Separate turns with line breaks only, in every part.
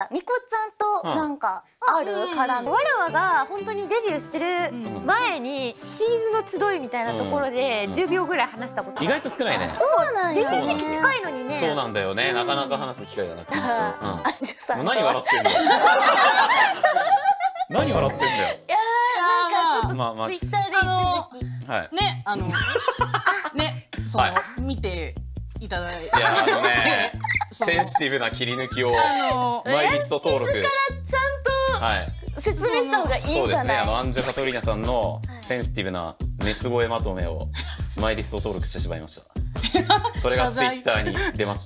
ニコちゃんとなんかある絡み。わらわが本当にデビューする前にシーズの集いみたいなところで10秒ぐらい話したこと
意外と少ないね。
そうなんや。デビュー時期近いのにね。
そうなんだよね。なかなか話す機会がなくて。
何
笑ってんの？何笑ってんだよ。
いやなんかちょっとツイッターで
はい。
ねねその見ていただいて。
いやセンシティブな切り抜きをマイリスト登録。
ちゃんと説明した方がいいんじゃない？
そうですね。アンジュカトリーナさんのセンシティブな熱声まとめをマイリスト登録してしまいました。それがツイッターに出ました。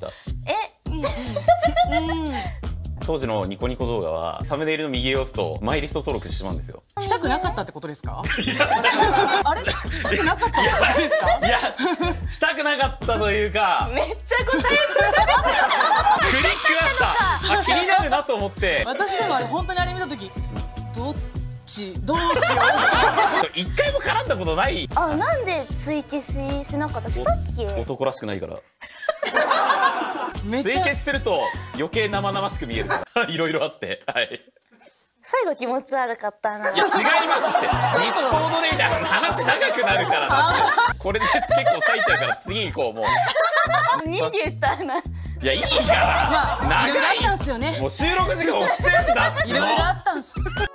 当時のニコニコ動画はサムネイルの右を押すとマイリスト登録してしまうんですよ。
したくなかったってことですか？あれしたくなかったってことですか？
いやしたくなかったというか、
めっちゃ答え
クリックだった。あ、気になるなと思って。
私でもあれ本当にあれ見た時どうしよう。
一回も絡んだことない。
なんで追消ししなかった？したっけ？
男らしくないから。追消しすると余計生々しく見えるからいろいろあって、はい。
最後気持ち悪かったな。
いや違いますって。ディスコードでみたいな話長くなるからな。これで結構割いちゃうから次行こうもう。
逃げたな。
いやいいから。
いろいろあったんすよね。
もう収録時間押してんだって。
いろいろあったんす。